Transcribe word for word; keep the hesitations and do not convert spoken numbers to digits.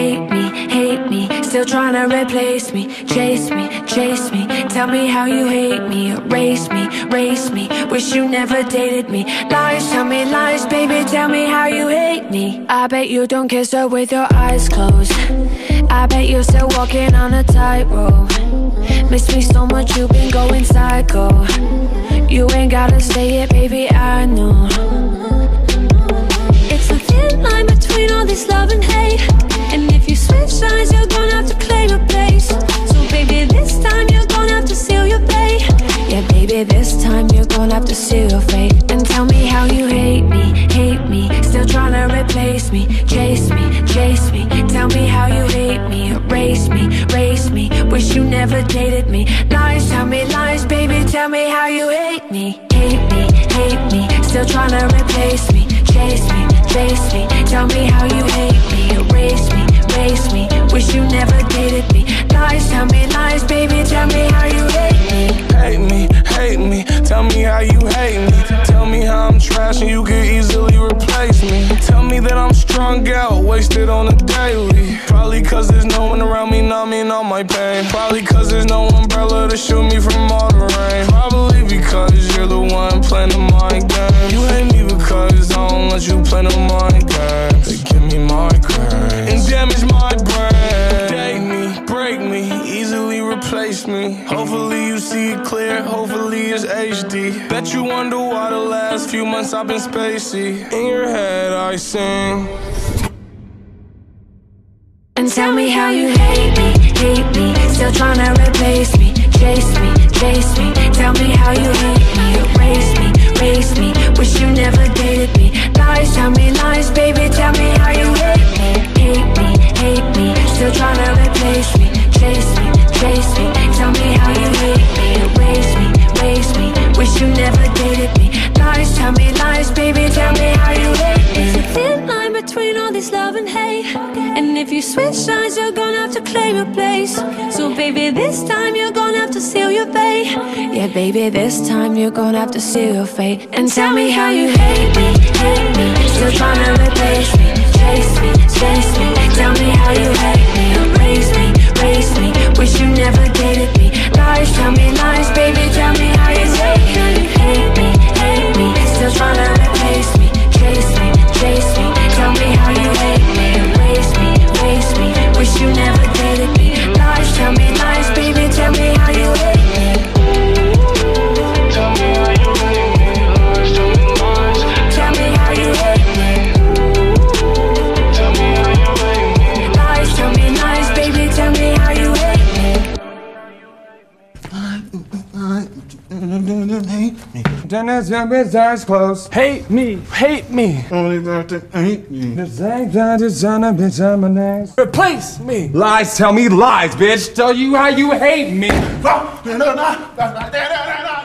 hate me, hate me. Still trying to replace me. Chase me, chase me. Tell me how you hate me. Erase me, race me. Wish you never dated me. Lies, tell me lies, baby. Tell me how you hate me. I bet you don't kiss her with your eyes closed. I bet you're still walking on a tightrope. Miss me so much, you've been going psycho. You ain't gotta say it, baby, I know. It's a thin line between all this love and hate. And if you switch sides, you're gonna have to claim a place. So baby, this time you're gonna have to seal your fate. Yeah, baby, this time you're gonna have to seal your fate. And tell me how you hate me, hate me. Still trying to replace me. Chase me, chase me. Tell me how you hate me. Erase me, race me. Wish you never dated me. Lies, tell me lies, baby. Tell me how you hate me. Hate me, hate me. Still trying to replace me. Chase me, chase me. Tell me how you hate me. Erase me, race me. Wish you never dated me. Lies, tell me lies, baby. Tell me how you hate me. Hate me, hate me. Tell me how you hate me. Tell me how I'm trash and you can easily replace me. Tell me that I'm strung out, wasted on a daily. Probably cause there's no one around me numbing all my pain. Probably cause there's no umbrella to shield me from all the rain. Probably because you're the one playing the mind game. You hate me because I don't let you play no mind games. They give me migraines and damage my brain. Date me, break me, easily replace me. Hopefully you see it clear, hopefully it's H D. Bet you wonder why the last few months I've been spacey. In your head I sing. And tell me how you hate me, hate me. Still trying to replace me. Chase me, chase me. Tell me how you hate me. Erase me, race me. Wish you never dated me. Lies, tell me lies, baby. Tell me how you hate me. Hate me, hate me. Still trying to replace me. Chase me, chase me. Tell me how you hate me. Erase me, race me. Wish you never dated me. Lies, tell me lies, baby. Tell me how you hate me. It's a thin line between all this love and hate. And if you switch sides, you're gonna have to claim a place. So baby, this time you're gonna have to seal your fate. Yeah, baby, this time you're gonna have to seal your fate. And tell me how you hate me, hate me. Still trying to replace me. Chase me, chase me. Tell me how you hate me. Erase me, race me. Wish you never dated me. Lies, tell me lies, baby. Tell me how you hate me. Hate me, hate me. Still trying to replace me. Chase me, chase me. Tell me how you hate me. Erase me, race me. Wish you never dated me. Lies, tell me lies, baby. Tell me how you hate me. Tell me how you hate me. Lies, tell me lies. Tell me how you hate me. Tell me how you hate me. Lies, tell me lies, baby. Tell me how you hate me. Dennis, your bitch eyes closed. Hate me, hate me. Only about to hate me. The same time to son of bitch on my next. Replace me. Lies, tell me lies, bitch. Tell you how you hate me.